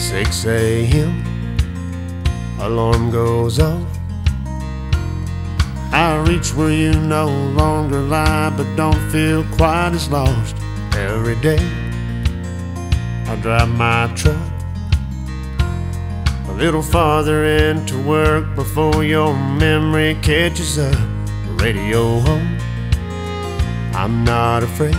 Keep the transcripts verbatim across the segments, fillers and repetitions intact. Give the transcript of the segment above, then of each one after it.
six A M alarm goes off. I reach where you no longer lie, but don't feel quite as lost. Every day I drive my truck a little farther into work before your memory catches up. Radio home, I'm not afraid.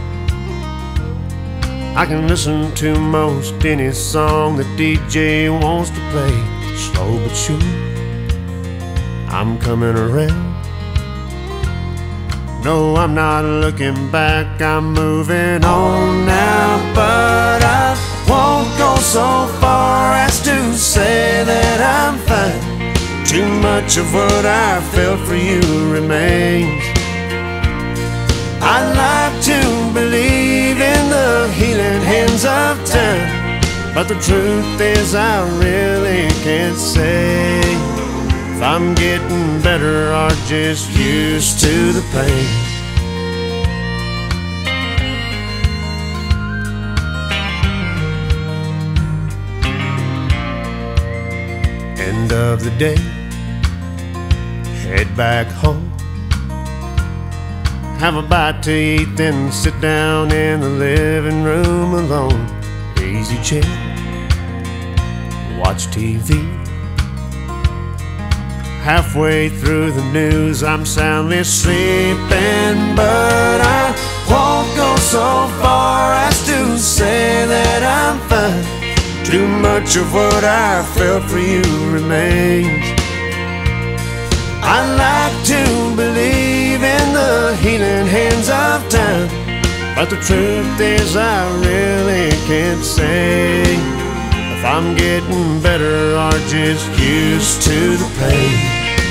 I can listen to most any song the D J wants to play. Slow but sure, I'm coming around. No, I'm not looking back, I'm moving on now. But I won't go so far as to say that I'm fine. Too much of what I felt for you remains. I'd like to believe in the healing hands of time, but the truth is I really can't say if I'm getting better or just used to the pain. End of the day, head back home. Have a bite to eat, then sit down in the living room alone. Easy chair, watch T V. Halfway through the news, I'm soundly sleeping, but I won't go so far as to say that I'm fine. Too much of what I felt for you remains. I'd like to believe in the healing hands of time, but the truth is I really can't say if I'm getting better or just used to the pain.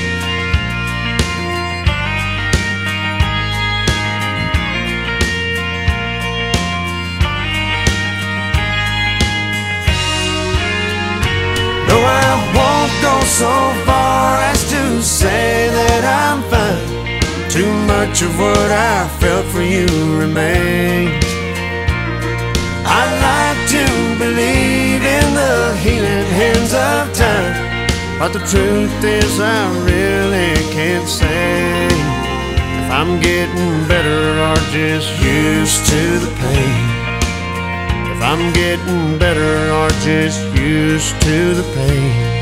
No, I won't go so far as to say that I'm fine. Too much of what I felt for you remains. I'd like to believe in the healing hands of time, but the truth is I really can't say if I'm getting better or just used to the pain. If I'm getting better or just used to the pain.